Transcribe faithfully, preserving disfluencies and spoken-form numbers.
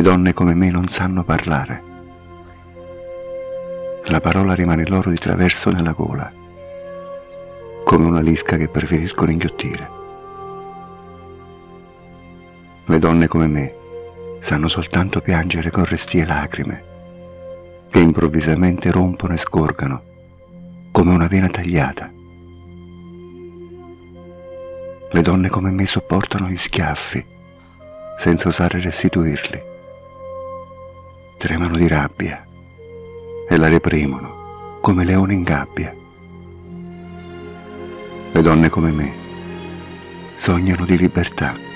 donne come me non sanno parlare. La parola rimane loro di traverso nella gola, come una lisca che preferiscono inghiottire. Le donne come me sanno soltanto piangere con restie lacrime, che improvvisamente rompono e sgorgano, come una vena tagliata. Le donne come me sopportano gli schiaffi, senza osare restituirli. Tremano di rabbia e la reprimono come leoni in gabbia. Le donne come me sognano di libertà.